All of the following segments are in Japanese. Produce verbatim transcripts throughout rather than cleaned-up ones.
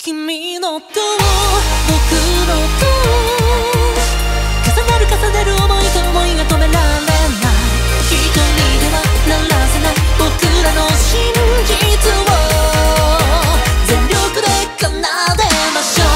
君のと僕のと重なる重ねる想いと思いが止められない一人では鳴らせない僕らの真実を全力で奏でましょ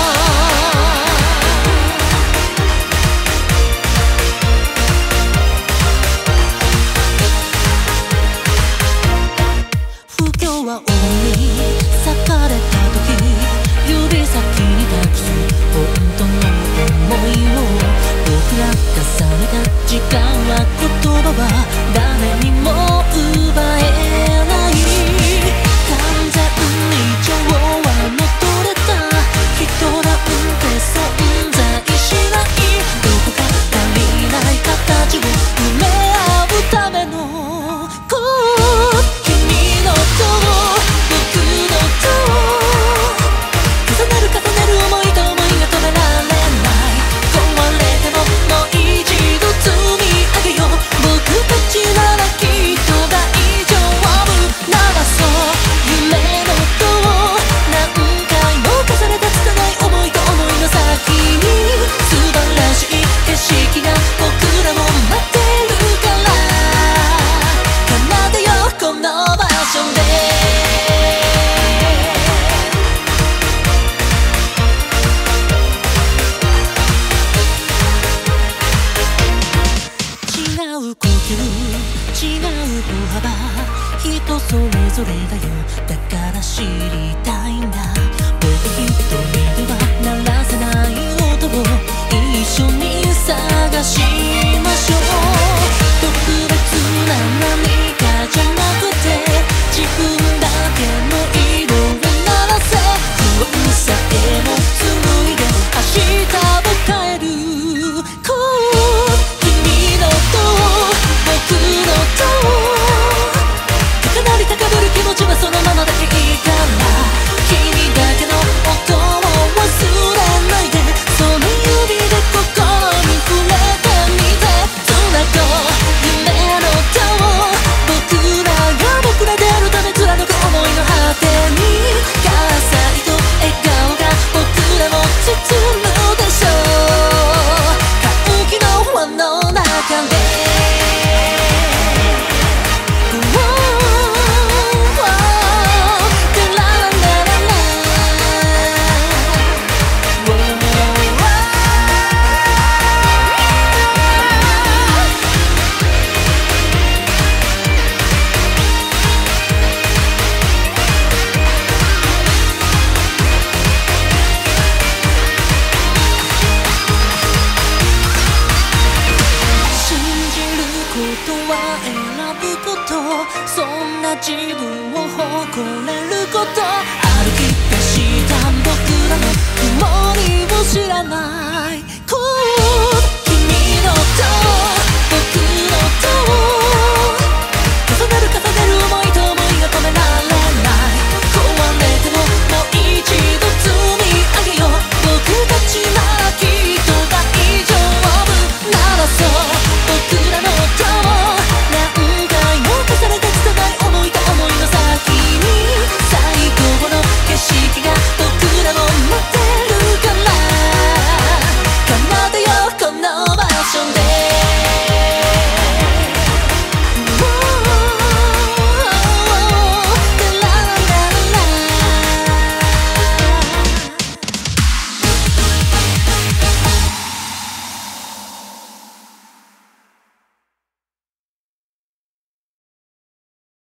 う不況は鬼に裂かれた時指先に託す本当の想いを僕ら重ねた時間は言葉は誰にも奪えない完全に調和の取れた人なんて存在しないどこか足りない形を埋め合うためのこう君のと僕のと重ねる想いと想いが止められない壊れてももう一度積み上げよう僕たちならきっと大丈夫鳴らそう夢の塔何回も重ねた拙い想いと想いの先に素晴らしい景色が僕らも待ってるから奏でようこの場所で違う歩幅人それぞれだよだから知りたいんだ僕一人では鳴らせない音を一緒に探しましょう特別な何かじゃなくて自分だけの色を鳴らせ不安さえも紡いで明日を変えるこう君のと僕のと高鳴り高ぶる気持ちはそのままでいいから君だけの音を忘れないでその指で心に触れてみてつなごう夢の手を僕らが僕らであるため貫く想いの果てに喝采と笑顔が僕らを包むでしょう歓喜の輪の中でそんな自分を誇れること歩き出した僕らの曇りを知らない